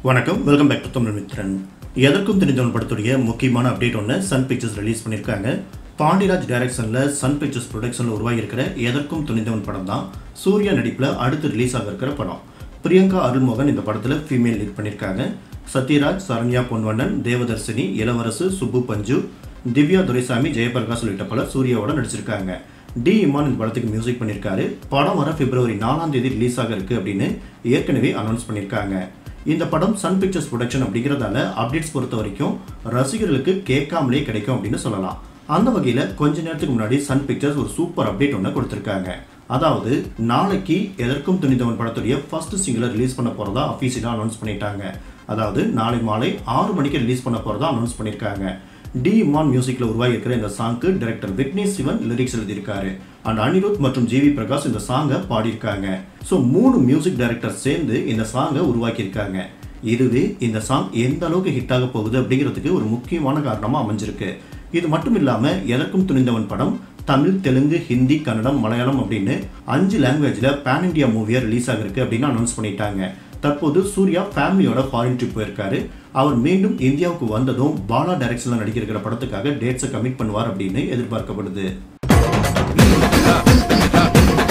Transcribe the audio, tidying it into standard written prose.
வணக்கம், welcome back to Tamil Mithran. Etharkkum Therinthavan படத்துடைய முக்கியமான அப்டேட் ஒன்று சன் பிக்சர்ஸ் ரிலீஸ் பண்ணியிருக்காங்க. பாண்டிராஜ் டைரக்ஷனில் சன் பிக்சர்ஸ் ப்ரொடக்ஷனில் உருவாகியிருக்கிற எதற்கும் துணிந்தவன் படம் தான் சூர்யா நடிப்பில் அடுத்து ரிலீஸ் ஆக இருக்கிற படம். பிரியங்கா அருள்மோகன் இந்த படத்தில் ஃபீமேல் லீட் பண்ணியிருக்காங்க. சத்யராஜ், சரண்யா பொன்வண்ணன், தேவதர்சினி, இளவரசு, சுப்பு பஞ்சு, திவ்யா துரைசாமி, ஜெயபிரகாஷ் உள்ளிட்ட பலர் சூர்யாவோட நடிச்சிருக்காங்க. டி இமான் இந்த படத்துக்கு மியூசிக் பண்ணியிருக்காரு. படம் வர பிப்ரவரி 4 ரிலீஸ் ஆக இருக்கு அப்படின்னு ஏற்கனவே அனௌன்ஸ் பண்ணியிருக்காங்க. இந்த படம் சன் பிக்சர்ஸ் ப்ரொடக்ஷன் அப்படிங்கிறதால அப்டேட்ஸ் பொறுத்த வரைக்கும் ரசிகர்களுக்கு கேட்காமலே கிடைக்கும் அப்படின்னு சொல்லலாம். அந்த வகையில் கொஞ்ச நேரத்துக்கு முன்னாடி சன் பிக்சர்ஸ் ஒரு சூப்பர் அப்டேட் ஒன்று கொடுத்துருக்காங்க. அதாவது நாளைக்கு எதற்கும் துணிந்தவன் படத்துடைய ஃபர்ஸ்ட் சிங்கிளை ரிலீஸ் பண்ண போகிறதா அஃபீஷியலாக அனௌன்ஸ் பண்ணிட்டாங்க. அதாவது நாளை மாலை 6 மணிக்கு ரிலீஸ் பண்ண போகிறதா அனௌன்ஸ் பண்ணியிருக்காங்க. டி இமான் மியூசிக்கில் உருவாகி இருக்கிற இந்த சாங்க்கு டைரக்டர் விக்னேஷ் சிவன் லிரிக்ஸ் எழுதியிருக்காரு. அண்ட் அனிருத் மற்றும் ஜிவி பிரகாஷ் இந்த சாங்கை பாடியிருக்காங்க. ஸோ 3 மியூசிக் டைரக்டர் சேர்ந்து இந்த சாங்கை உருவாக்கியிருக்காங்க. இதுவே இந்த சாங் எந்த அளவுக்கு ஹிட் ஆக போகுது அப்படிங்கிறதுக்கு ஒரு முக்கியமான காரணமாக அமைஞ்சிருக்கு. இது மட்டும் இல்லாமல் எதற்கும் துணிந்தவன் படம் தமிழ், தெலுங்கு, ஹிந்தி, கன்னடம், மலையாளம் அப்படின்னு 5 லாங்குவேஜில் பேன் இண்டியா மூவியாக ரிலீஸ் ஆகிருக்கு அப்படின்னு அனௌன்ஸ் பண்ணிட்டாங்க. தற்போது சூர்யா ஃபேமிலியோட ஃபாரின் ட்ரிப் போயிருக்காரு. அவர் மீண்டும் இந்தியாவுக்கு வந்ததும் பாலா டைரக்ஷனில் நடிக்கிற படத்துக்காக டேட்ஸை கமிட் பண்ணுவார் அப்படின்னு எதிர்பார்க்கப்படுது.